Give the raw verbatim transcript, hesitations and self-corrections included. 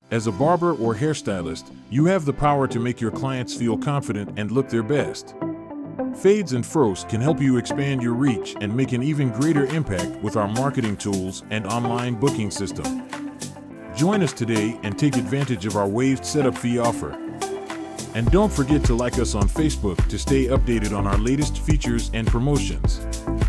As a barber or hairstylist, you have the power to make your clients feel confident and look their best. Fades and Fros can help you expand your reach and make an even greater impact with our marketing tools and online booking system. Join us today and take advantage of our waived setup fee offer. And don't forget to like us on Facebook to stay updated on our latest features and promotions.